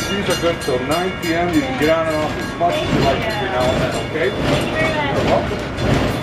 These are good till 9 p.m. You can get on and off as much as you like between now and then, okay? You're welcome.